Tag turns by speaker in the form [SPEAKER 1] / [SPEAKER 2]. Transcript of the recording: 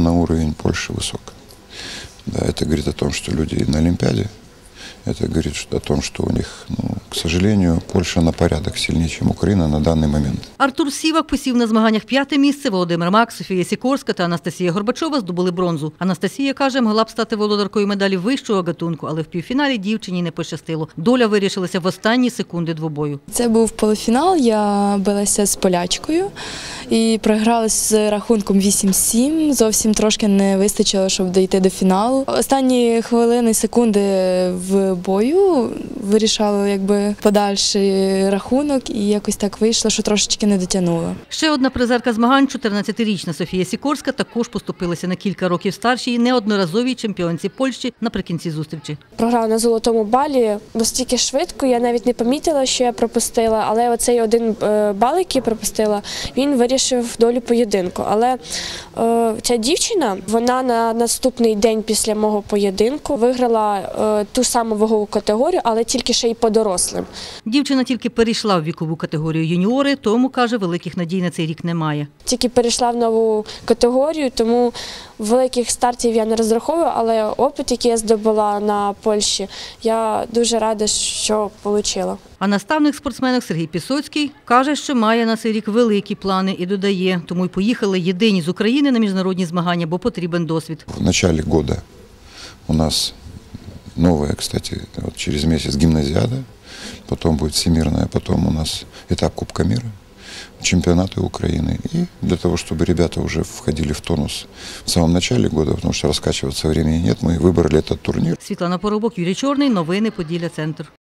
[SPEAKER 1] на уровень Польши высок. Да, это говорит о том, что люди на Олимпиаде. Это говорит о том, что у них, к сожалению, Польша на порядок сильнее, чем Украина на данный момент.
[SPEAKER 2] Артур Сівак посів на змаганнях 5-те місце, Володимир Мак, Софія Сікорська та Анастасія Горбачова здобули бронзу. Анастасія, каже, могла б стати володаркою медалі вищого гатунку, але в півфіналі дівчині не пощастило. Доля вирішилася в останні секунди двобою.
[SPEAKER 3] Це був полуфінал, я билася з полячкою і програла з рахунком 8-7. Зовсім трошки не вистачило, щоб дійти до фіналу. Останні хвилини, секунди в бою вирішало подальший рахунок і якось так вийшло, що трошечки не дотягнула.
[SPEAKER 2] Ще одна призерка змагань, 14-річна Софія Сікорська, також поступилася на кілька років старшій неодноразовій чемпіонці Польщі наприкінці зустрічі.
[SPEAKER 4] Програла на золотому балі настільки швидко, я навіть не помітила, що я пропустила, але оцей один бал, який пропустила, він вирішив долю поєдинку. Але ця дівчина, вона на наступний день після мого поєдинку виграла ту саму вагову категорію, але тільки ще й по дорослим.
[SPEAKER 2] Дівчина тільки перейшла в вікову категорію юніори, тому, каже, великих надій на цей рік немає.
[SPEAKER 4] Тільки перейшла в нову категорію, тому великих стартів я не розраховую, але опит, який я здобула на Польщі, я дуже рада, що отримала.
[SPEAKER 2] А наставник спортсменок Сергій Пісоцький каже, що має на цей рік великі плани і додає, тому й поїхали єдині з України на міжнародні змагання, бо потрібен досвід.
[SPEAKER 1] В начале года у нас новая, кстати, вот через месяц гимназиада, потом будет всемирная, потом у нас этап Кубка мира, чемпионаты Украины. И для того, чтобы ребята уже входили в тонус в самом начале года, потому что раскачиваться времени нет, мы выбрали этот турнир.
[SPEAKER 2] Світлана Поробок, Юрій Чорний, новини Поділля Центр.